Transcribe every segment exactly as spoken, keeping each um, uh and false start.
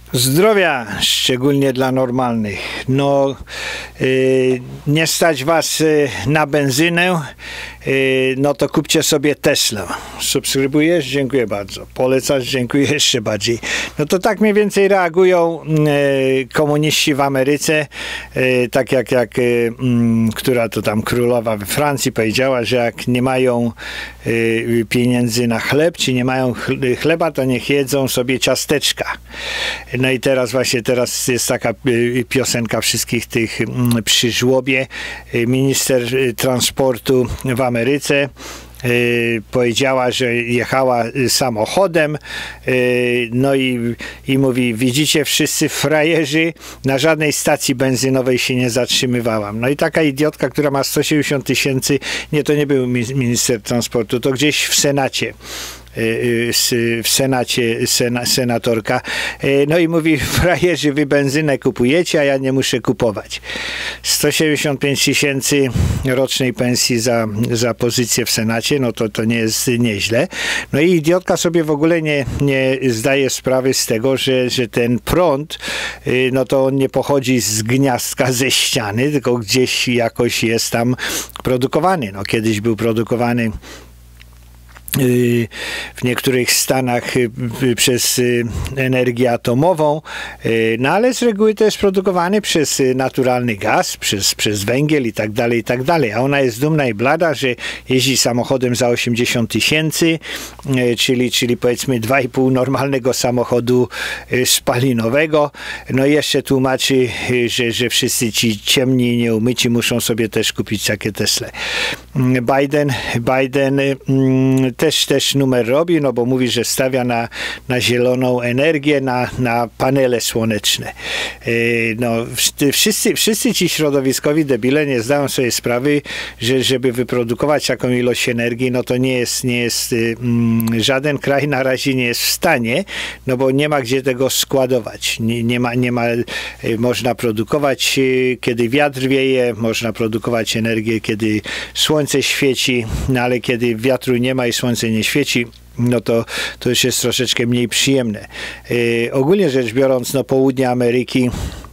Zdrowia, szczególnie dla normalnych. No, yy, nie stać was yy, na benzynę, yy, no to kupcie sobie Tesla. Subskrybujesz? Dziękuję bardzo. Polecasz? Dziękuję jeszcze bardziej. No to tak mniej więcej reagują yy, komuniści w Ameryce, yy, tak jak, jak yy, która to tam królowa we Francji powiedziała, że jak nie mają yy, pieniędzy na chleb, czy nie mają chleba, to niech jedzą sobie ciasteczka. No i teraz właśnie teraz jest taka piosenka wszystkich tych przy żłobie. Minister transportu w Ameryce Yy, powiedziała, że jechała samochodem, yy, no i, i mówi, widzicie wszyscy frajerzy, na żadnej stacji benzynowej się nie zatrzymywałam. No i taka idiotka, która ma sto siedemdziesiąt tysięcy, nie, to nie był minister transportu, to gdzieś w Senacie. w Senacie sena, senatorka, no i mówi, frajerzy, wy benzynę kupujecie, a ja nie muszę kupować. sto siedemdziesiąt pięć tysięcy rocznej pensji za, za pozycję w Senacie, no to to nie jest nieźle. No i idiotka sobie w ogóle nie, nie zdaje sprawy z tego, że, że ten prąd, no to on nie pochodzi z gniazdka, ze ściany, tylko gdzieś jakoś jest tam produkowany. No kiedyś był produkowany w niektórych stanach przez energię atomową, no ale z reguły to jest produkowany przez naturalny gaz, przez, przez węgiel i tak dalej, i tak dalej. A ona jest dumna i blada, że jeździ samochodem za osiemdziesiąt tysięcy, czyli, czyli powiedzmy dwa i pół normalnego samochodu spalinowego. No i jeszcze tłumaczy, że, że wszyscy ci ciemni i nieumyci muszą sobie też kupić takie Tesle. Biden, Biden też, też numer robi, no bo mówi, że stawia na, na zieloną energię, na, na panele słoneczne. Yy, no, wszyscy, wszyscy ci środowiskowi debile nie zdają sobie sprawy, że żeby wyprodukować taką ilość energii, no to nie jest, nie jest yy, żaden kraj na razie nie jest w stanie, no bo nie ma gdzie tego składować. Nie, nie ma, nie ma yy, można produkować, yy, kiedy wiatr wieje, można produkować energię, kiedy słońce świeci, no ale kiedy wiatru nie ma i słońce nie świeci, no to, to już jest troszeczkę mniej przyjemne. Yy, ogólnie rzecz biorąc, no południe Ameryki,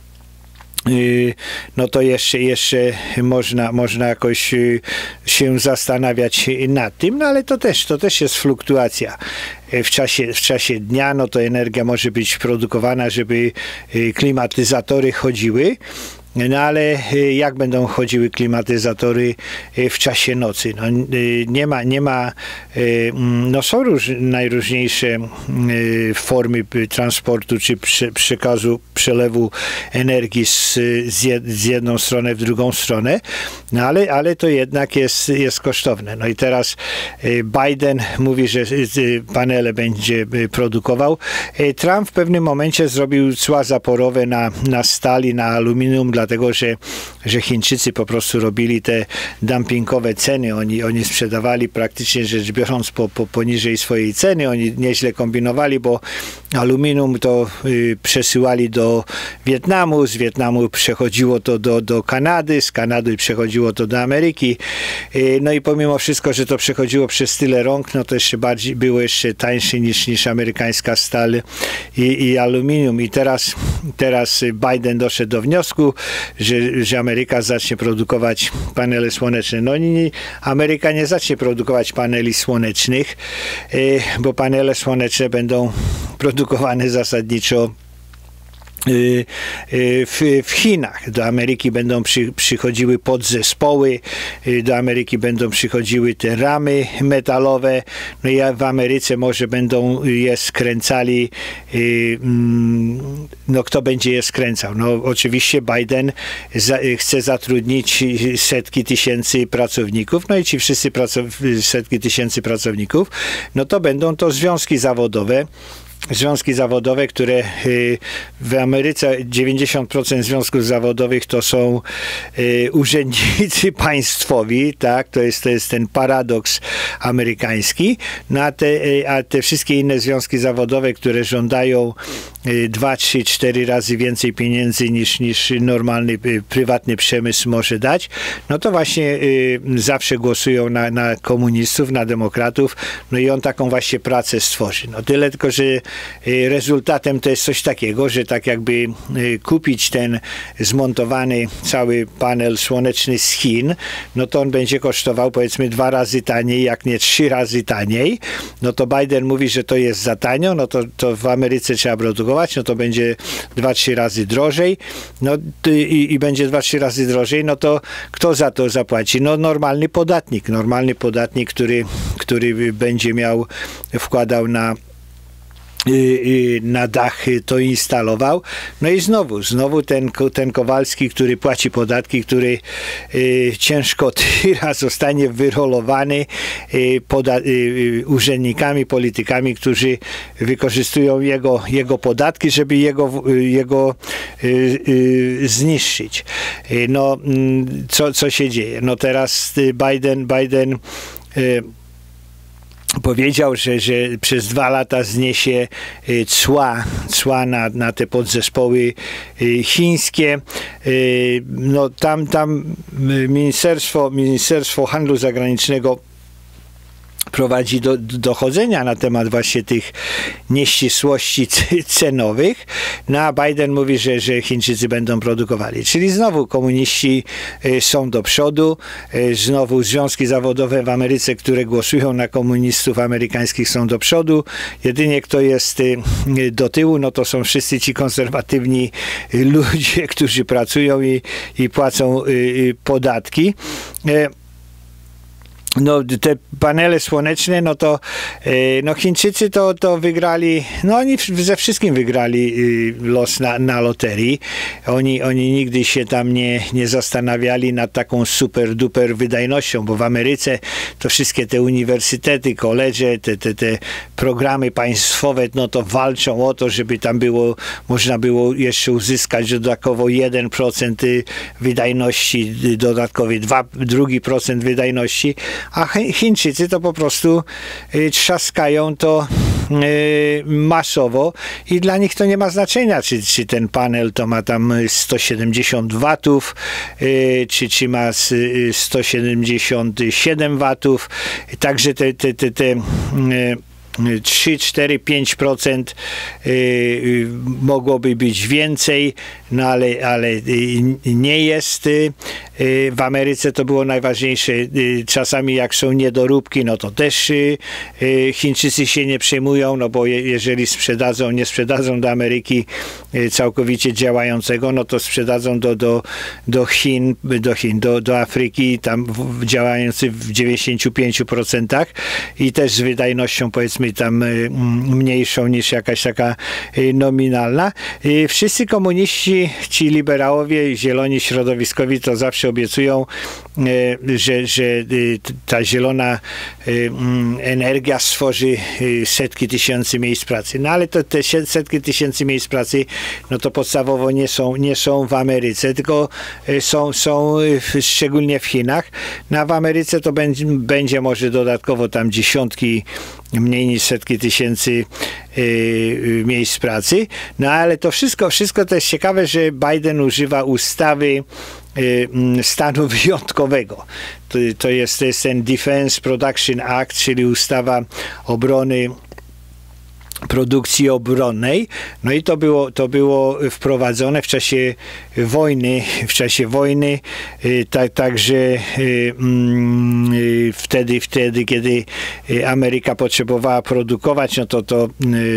Yy, no to jeszcze, jeszcze można, można jakoś yy, się zastanawiać nad tym, no ale to też, to też jest fluktuacja. Yy, w czasie, w czasie dnia, no to energia może być produkowana, żeby yy, klimatyzatory chodziły. No ale jak będą chodziły klimatyzatory w czasie nocy? No, nie ma, nie ma, no są róż, najróżniejsze formy transportu czy przekazu, przelewu energii z, z jedną stronę w drugą stronę, no ale, ale to jednak jest, jest kosztowne. No i teraz Biden mówi, że panele będzie produkował. Trump w pewnym momencie zrobił cła zaporowe na, na stal i na aluminium, dlatego że, że Chińczycy po prostu robili te dumpingowe ceny. Oni, oni sprzedawali praktycznie rzecz biorąc po, po, poniżej swojej ceny. Oni nieźle kombinowali, bo aluminium to y, przesyłali do Wietnamu, z Wietnamu przechodziło to do, do Kanady, z Kanady przechodziło to do Ameryki. Y, no i pomimo wszystko, że to przechodziło przez tyle rąk, no to jeszcze bardziej było jeszcze tańsze niż, niż amerykańska stal i, i aluminium. I teraz, teraz Biden doszedł do wniosku, Że, że Ameryka zacznie produkować panele słoneczne. No nie, Ameryka nie zacznie produkować paneli słonecznych, bo panele słoneczne będą produkowane zasadniczo W, w Chinach. Do Ameryki będą przy, przychodziły podzespoły, do Ameryki będą przychodziły te ramy metalowe, no i w Ameryce może będą je skręcali, no kto będzie je skręcał? No oczywiście Biden za, chce zatrudnić setki tysięcy pracowników, no i ci wszyscy pracow- setki tysięcy pracowników, no to będą to związki zawodowe, Związki zawodowe, które w Ameryce dziewięćdziesiąt procent związków zawodowych to są urzędnicy państwowi, tak, to jest, to jest ten paradoks amerykański, no a te, a te wszystkie inne związki zawodowe, które żądają dwa, trzy, cztery razy więcej pieniędzy niż, niż normalny prywatny przemysł może dać, no to właśnie zawsze głosują na, na komunistów, na demokratów, no i on taką właśnie pracę stworzy. No tyle tylko, że rezultatem to jest coś takiego, że tak jakby kupić ten zmontowany cały panel słoneczny z Chin, no to on będzie kosztował powiedzmy dwa razy taniej, jak nie trzy razy taniej. No to Biden mówi, że to jest za tanio, no to, to w Ameryce trzeba produkować, no to będzie dwa, trzy razy drożej, no i, i będzie dwa, trzy razy drożej, no to kto za to zapłaci? No normalny podatnik, normalny podatnik, który, który będzie miał, wkładał na na dach to instalował. No i znowu, znowu ten, ten Kowalski, który płaci podatki, który y, ciężko tyra, zostanie wyrolowany y, poda, y, urzędnikami, politykami, którzy wykorzystują jego, jego podatki, żeby jego, jego y, y, zniszczyć. Y, no, co, co się dzieje? No teraz Biden, Biden y, powiedział, że, że przez dwa lata zniesie cła, cła na, na te podzespoły chińskie. No tam, tam Ministerstwo, Ministerstwo Handlu Zagranicznego prowadzi do, do dochodzenia na temat właśnie tych nieścisłości cenowych. No a Biden mówi, że, że Chińczycy będą produkowali. Czyli znowu komuniści y, są do przodu, y, znowu związki zawodowe w Ameryce, które głosują na komunistów amerykańskich, są do przodu. Jedynie kto jest y, do tyłu, no to są wszyscy ci konserwatywni y, ludzie, którzy pracują i, i płacą y, y, podatki. Y, No, te panele słoneczne, no to no Chińczycy to, to wygrali, no oni ze wszystkim wygrali los na, na loterii. Oni, oni nigdy się tam nie, nie zastanawiali nad taką super duper wydajnością, bo w Ameryce to wszystkie te uniwersytety, koledże, te, te, te programy państwowe, no to walczą o to, żeby tam było, można było jeszcze uzyskać dodatkowo jeden procent wydajności, dodatkowy dwa procent wydajności, a Chińczycy to po prostu y, trzaskają to y, masowo i dla nich to nie ma znaczenia, czy, czy ten panel to ma tam sto siedemdziesiąt watów, y, czy, czy ma sto siedemdziesiąt siedem watów. Także te, te, te, te y, trzy, cztery, pięć procent y, mogłoby być więcej, no ale, ale y, nie jest. Y, w Ameryce to było najważniejsze. Y, czasami jak są niedoróbki, no to też y, y, Chińczycy się nie przejmują, no bo je, jeżeli sprzedadzą, nie sprzedadzą do Ameryki y, całkowicie działającego, no to sprzedadzą do, do, do Chin, do Chin, do, do Afryki, tam w, działający w dziewięćdziesięciu pięciu procentach i też z wydajnością powiedzmy tam mniejszą niż jakaś taka nominalna. Wszyscy komuniści, ci liberałowie, zieloni, środowiskowi to zawsze obiecują, że, że ta zielona energia stworzy setki tysięcy miejsc pracy. No ale to te setki tysięcy miejsc pracy, no to podstawowo nie są, nie są w Ameryce, tylko są, są szczególnie w Chinach. No a w Ameryce to będzie, będzie może dodatkowo tam dziesiątki, mniej niż setki tysięcy y, miejsc pracy. No ale to wszystko, wszystko to jest ciekawe, że Biden używa ustawy y, stanu wyjątkowego. To, to, jest, to jest ten Defense Production Act, czyli ustawa obrony, produkcji obronnej. No i to było, to było wprowadzone w czasie wojny, w czasie wojny, tak, także wtedy, wtedy, kiedy Ameryka potrzebowała produkować, no to to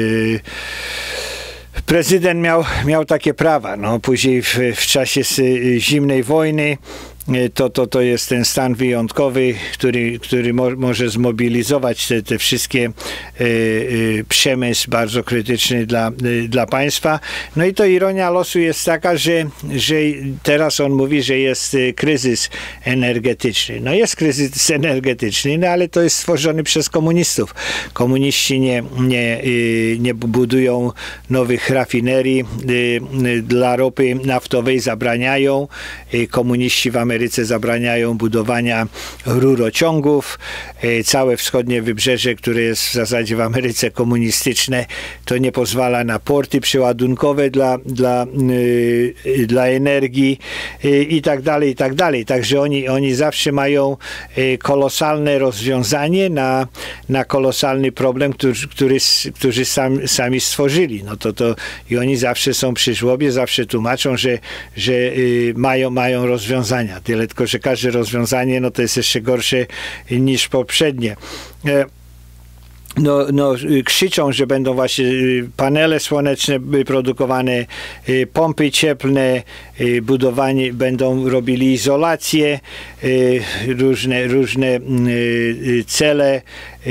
prezydent miał, miał takie prawa. No, później w, w czasie zimnej wojny To, to, to jest ten stan wyjątkowy, który, który mo, może zmobilizować te, te wszystkie y, y, przemysł bardzo krytyczny dla, y, dla państwa. No i to ironia losu jest taka, że, że teraz on mówi, że jest y, kryzys energetyczny. No jest kryzys energetyczny, no ale to jest stworzony przez komunistów. Komuniści nie, nie, y, nie budują nowych rafinerii y, y, dla ropy naftowej, zabraniają. Y, komuniści w Ameryce Ameryce zabraniają budowania rurociągów. Całe wschodnie wybrzeże, które jest w zasadzie w Ameryce komunistyczne, to nie pozwala na porty przeładunkowe dla, dla, yy, dla energii yy, i tak dalej, i tak dalej. Także oni, oni zawsze mają yy, kolosalne rozwiązanie na, na kolosalny problem, który, który, którzy sam, sami stworzyli. No to, to i oni zawsze są przy żłobie, zawsze tłumaczą, że, że yy, mają, mają rozwiązania. Tyle tylko, że każde rozwiązanie no to jest jeszcze gorsze niż poprzednie. Yy. No, no, krzyczą, że będą właśnie panele słoneczne produkowane, pompy cieplne, budowanie, będą robili izolację, różne, różne cele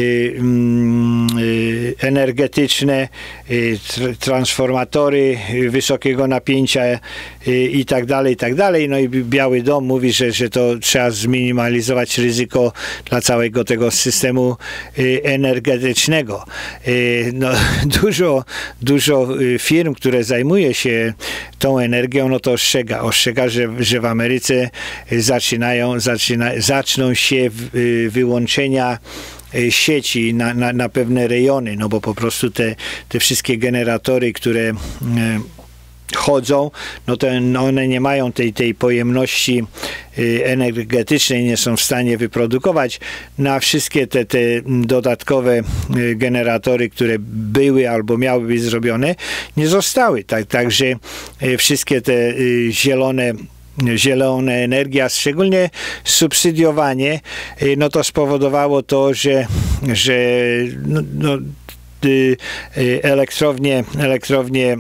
energetyczne, transformatory wysokiego napięcia i tak dalej, i tak dalej. No i Biały Dom mówi, że, że to trzeba zminimalizować ryzyko dla całego tego systemu energetycznego. No, dużo, dużo firm, które zajmuje się tą energią, no to ostrzega, ostrzega, że, że w Ameryce zaczynają, zaczyna, zaczną się wyłączenia sieci na, na, na pewne rejony, no bo po prostu te, te wszystkie generatory, które chodzą, no to one nie mają tej, tej pojemności energetycznej, nie są w stanie wyprodukować. Na wszystkie te, te dodatkowe generatory, które były albo miały być zrobione, nie zostały. Tak, także wszystkie te zielone zielona energia, szczególnie subsydiowanie, no to spowodowało to, że, że no, no, elektrownie, elektrownie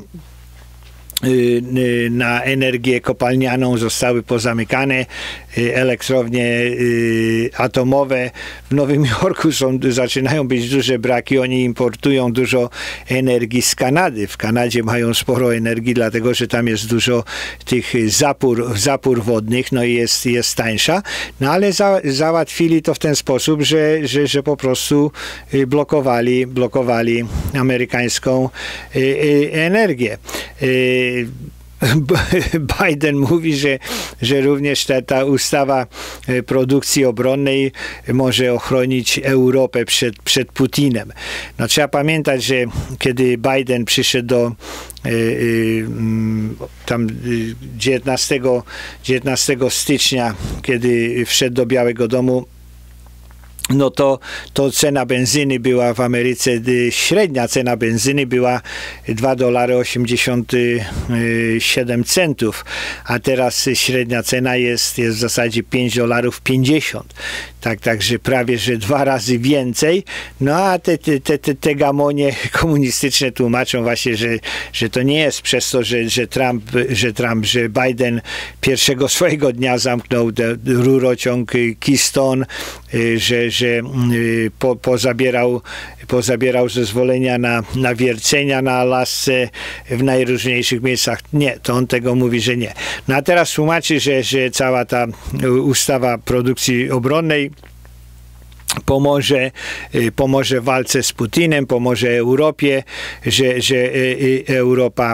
na energię kopalnianą zostały pozamykane, elektrownie atomowe w Nowym Jorku są, zaczynają być duże braki, oni importują dużo energii z Kanady. W Kanadzie mają sporo energii, dlatego że tam jest dużo tych zapór, zapór wodnych, no i jest, jest tańsza, no ale za, załatwili to w ten sposób, że, że, że po prostu blokowali, blokowali amerykańską energię. Biden mówi, że, że również ta, ta ustawa produkcji obronnej może ochronić Europę przed, przed Putinem. No, trzeba pamiętać, że kiedy Biden przyszedł do y, y, tam dziewiętnastego stycznia, kiedy wszedł do Białego Domu, no to, to cena benzyny była w Ameryce, średnia cena benzyny była dwa dolary osiemdziesiąt siedem centów, a teraz średnia cena jest, jest w zasadzie pięć dolarów pięćdziesiąt. Tak, także prawie, że dwa razy więcej. No a te, te, te, te gamonie komunistyczne tłumaczą właśnie, że, że to nie jest przez to, że, że, Trump, że Trump, że Biden pierwszego swojego dnia zamknął rurociąg Keystone, że, że po, pozabierał, pozabierał zezwolenia na, na wiercenia na Alasce w najróżniejszych miejscach. Nie, to on tego mówi, że nie. No a teraz tłumaczy, że, że cała ta ustawa produkcji obronnej pomoże, pomoże w walce z Putinem, pomoże Europie, że, że Europa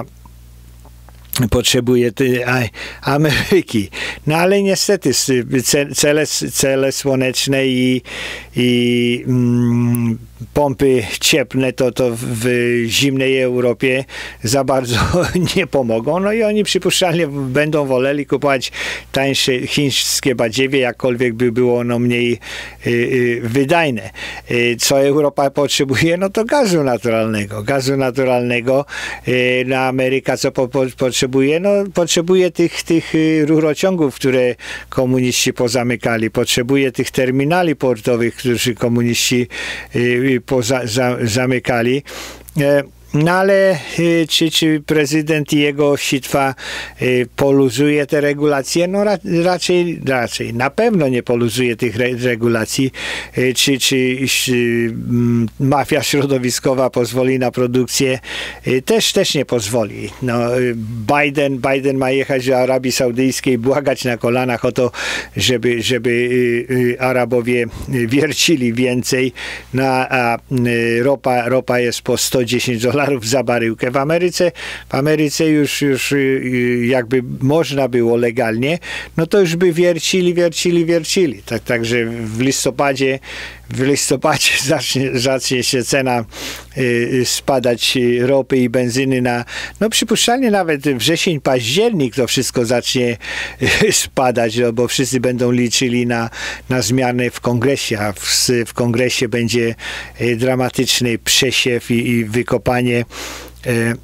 potrzebuje Ameryki. No ale niestety cele, cele słoneczne i, i mm, pompy cieplne to, to w zimnej Europie za bardzo nie pomogą. No i oni przypuszczalnie będą woleli kupować tańsze chińskie badziewie, jakkolwiek by było ono mniej y, y, wydajne. Y, co Europa potrzebuje? No to gazu naturalnego. Gazu naturalnego. Y, no Ameryka co po, po, potrzebuje? No potrzebuje tych, tych rurociągów, które komuniści pozamykali. Potrzebuje tych terminali portowych, którzy komuniści y, Poza, za, zamykali. No ale czy, czy prezydent i jego sitwa poluzuje te regulacje? No ra, raczej, raczej. Na pewno nie poluzuje tych re, regulacji. Czy, czy, czy mafia środowiskowa pozwoli na produkcję? Też, też nie pozwoli. No, Biden, Biden ma jechać do Arabii Saudyjskiej, błagać na kolanach o to, żeby, żeby Arabowie wiercili więcej. No, a ropa, ropa jest po sto dziesięć dolarów dolarów za baryłkę. W Ameryce, w Ameryce już, już jakby można było legalnie, no to już by wiercili, wiercili, wiercili. Tak, także w listopadzie w listopadzie zacznie, zacznie się cena y, spadać ropy i benzyny na, no przypuszczalnie nawet wrzesień, październik to wszystko zacznie y, spadać, no, bo wszyscy będą liczyli na, na zmiany w kongresie, a w, w kongresie będzie y, dramatyczny przesiew i, i wykopanie y,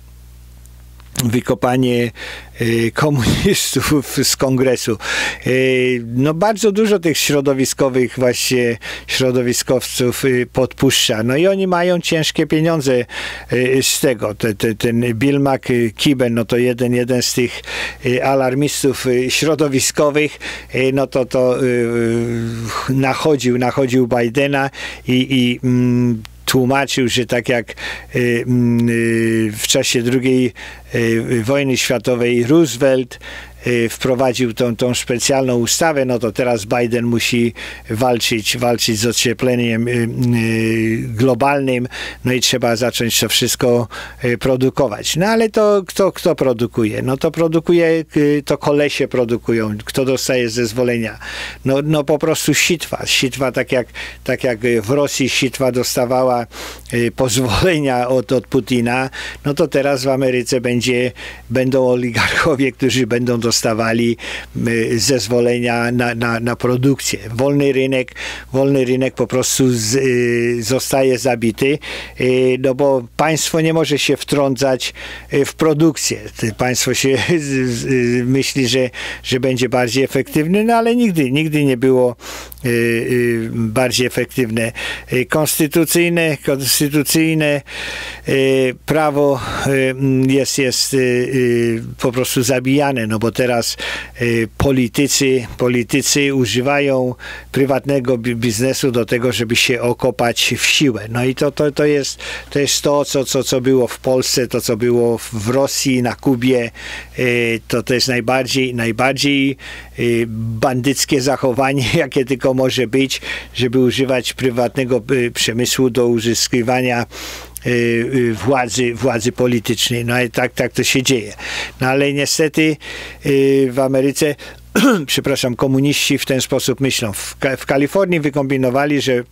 wykopanie y, komunistów z kongresu. Y, no bardzo dużo tych środowiskowych właśnie środowiskowców y, podpuszcza. No i oni mają ciężkie pieniądze y, z tego. Te, te, ten Bill McKibben, no to jeden, jeden z tych y, alarmistów y, środowiskowych, y, no to to y, nachodził, nachodził Bidena i, i mm, tłumaczył, że tak jak y, y, w czasie drugiej y, wojny światowej Roosevelt y, wprowadził tą, tą specjalną ustawę, no to teraz Biden musi walczyć, walczyć z ociepleniem y, y, globalnym, no i trzeba zacząć to wszystko y, produkować. No ale to kto, kto produkuje? No to produkuje, y, to kolesie produkują. Kto dostaje zezwolenia? No, no po prostu sitwa. Sitwa tak jak, tak jak w Rosji sitwa dostawała y, pozwolenia od, od Putina, no to teraz w Ameryce będzie, będą oligarchowie, którzy będą dostawali y, zezwolenia na, na, na produkcję. Wolny rynek, wolny rynek po prostu z, y, zostaje zabity, y, no bo państwo nie może się wtrącać y, w produkcję. Państwo się y, y, myśli, że, że będzie bardziej efektywne, no ale nigdy, nigdy nie było y, y, bardziej efektywne. Y, konstytucyjne, konstytucyjne y, prawo y, jest, jest y, y, po prostu zabijane, no bo teraz y, politycy, politycy używają prywatnego biznesu do tego, żeby się okopać w siłę. No i to, to, to, jest, to jest to, co, co, co było w Polsce, to, co było w Rosji, na Kubie. Y, to, to jest najbardziej, najbardziej y, bandyckie zachowanie, jakie tylko może być, żeby używać prywatnego y, przemysłu do uzyskiwania władzy, władzy politycznej. No i tak, tak to się dzieje. No ale niestety w Ameryce przepraszam, komuniści w ten sposób myślą. W, w Kalifornii wykombinowali, że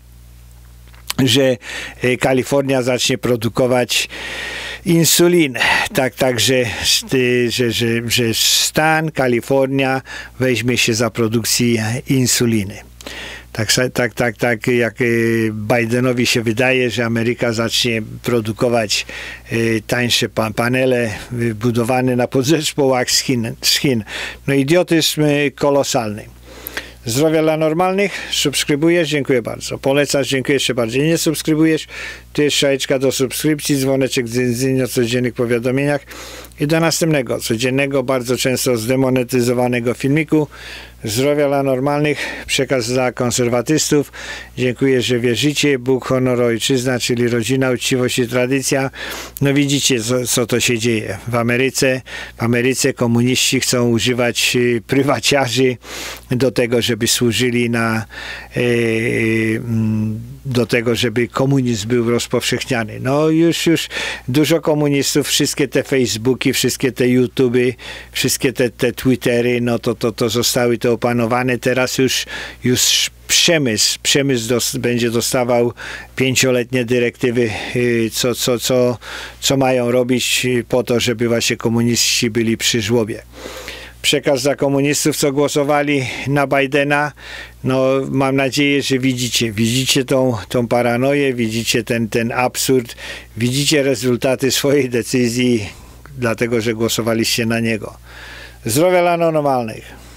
że Kalifornia zacznie produkować insulinę. Tak, tak, że, że, że, że stan Kalifornia weźmie się za produkcję insuliny. Tak, tak, tak, tak jak Bidenowi się wydaje, że Ameryka zacznie produkować tańsze panele budowane na podzespołach z Chin. Z Chin. No idiotyzm kolosalny. Zdrowia dla normalnych, subskrybujesz, dziękuję bardzo. Polecasz, dziękuję jeszcze bardziej. Nie subskrybujesz, tu jest szajeczka do subskrypcji, dzwoneczek z o codziennych powiadomieniach i do następnego, codziennego, bardzo często zdemonetyzowanego filmiku. Zdrowia dla normalnych, przekaz dla konserwatystów. Dziękuję, że wierzycie. Bóg, honor, ojczyzna, czyli rodzina, uczciwość i tradycja. No widzicie, co, co to się dzieje. W Ameryce, w Ameryce komuniści chcą używać y, prywaciarzy do tego, żeby służyli na y, y, do tego, żeby komunizm był rozpowszechniany. No już, już dużo komunistów, wszystkie te Facebooki, wszystkie te YouTuby, wszystkie te, te Twittery, no to, to, to zostały to opanowane. Teraz już, już przemysł, przemysł dos, będzie dostawał pięcioletnie dyrektywy, co, co, co, co mają robić po to, żeby właśnie komuniści byli przy żłobie. Przekaz dla komunistów, co głosowali na Bidena, no mam nadzieję, że widzicie, widzicie tą, tą paranoję, widzicie ten, ten absurd, widzicie rezultaty swojej decyzji, dlatego, że głosowaliście na niego. Zdrowia dla normalnych.